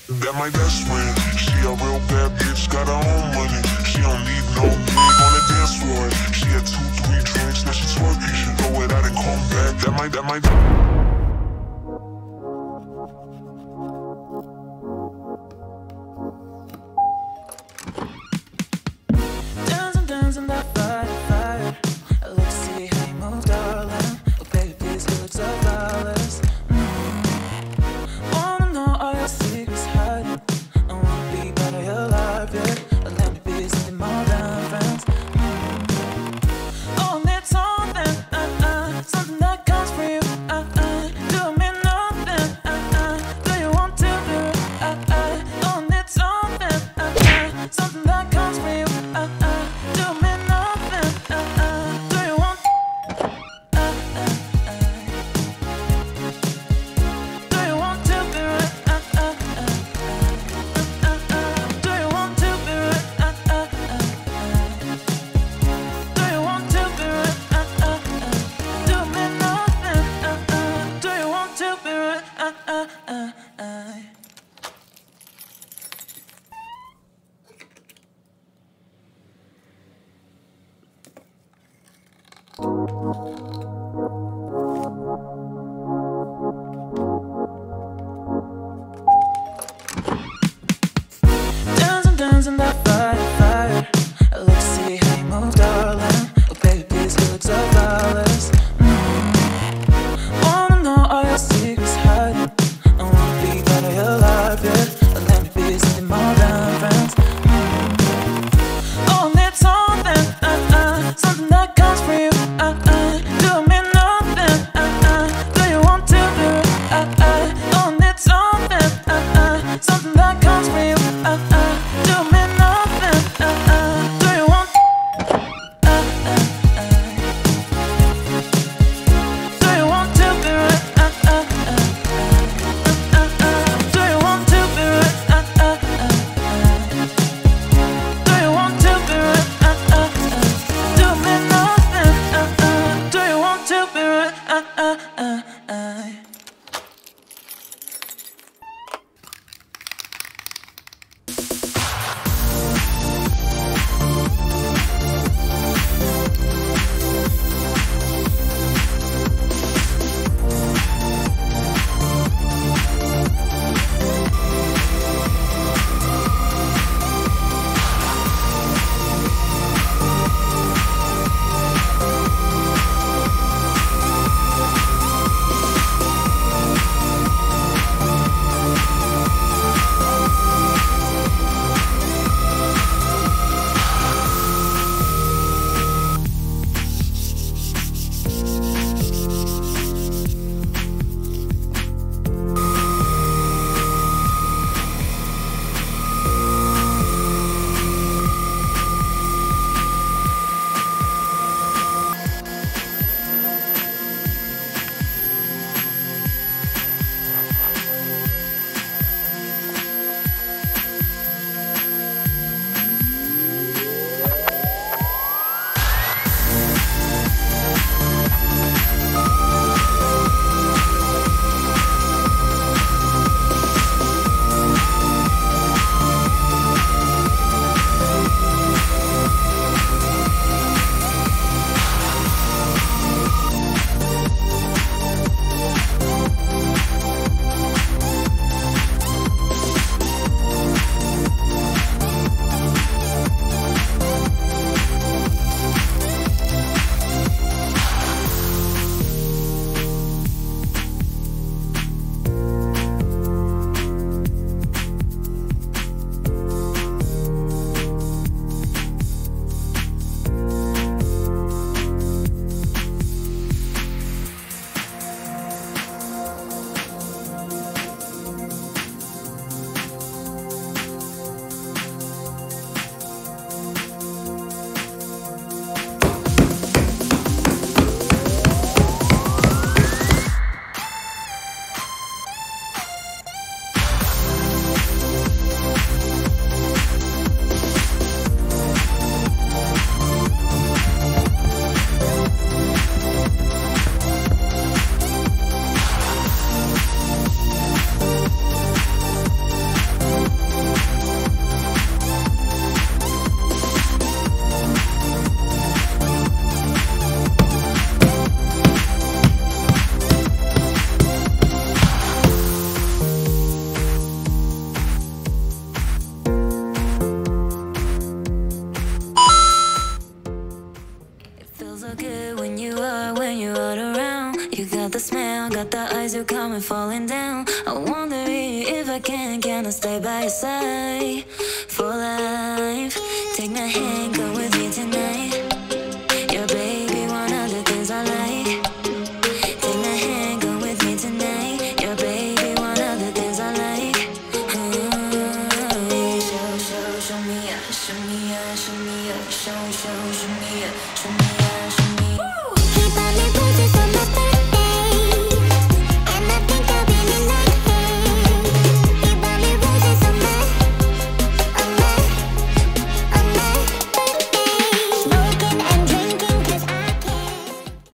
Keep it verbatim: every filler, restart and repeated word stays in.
That my best friend, she a real bad bitch, got her own money. She don't need no nigga on the dance floor. She had two, three drinks, now she twerking. She throw it out and come back. That might, that might. Dancing, dancing that fire, fire. Let's see how you move, darling. Oh, baby, these looks are flawless. Wanna know all your secrets hiding. I wanna be part of your life, yeah. Let me be something more than friends. Oh, need something, uh, uh, something that comes from you, uh, uh. Do me nothing, uh, uh. Do you want to do it, uh, uh. Oh, need something, uh, uh, something that comes from you, uh, uh. Do me nothing, uh, uh. Do you want, uh, uh, uh. Do you want to be right? Uh, uh, uh, uh, uh, uh. Do you want to be right? Uh, uh, uh, uh. Do you want to be right? Uh, uh, uh. Do me nothing. Uh, uh. Do you want to be right? Uh, uh, uh, uh. Dancing, dancing that fire, fire. Let's see how you move, darling. Oh, baby, these looks are flawless. Mm. Wanna know all your secrets hiding. I wanna be part of your life, yeah. Let me be something more than friends. Mm. Oh, need something, uh, uh, something that comes from you, uh, uh. Do me nothing, uh, uh. Do you want to do it, uh, uh. Oh, need something, uh, uh, something that comes from you, uh, uh. Do me nothing, uh, uh. Do you want, uh, uh, uh. Do you want to be right, uh, uh, uh, uh, uh, uh. Do you want to be right? you coming falling down. I wonder if I can, can I stay by your side for life? Take my hand, go with me tonight.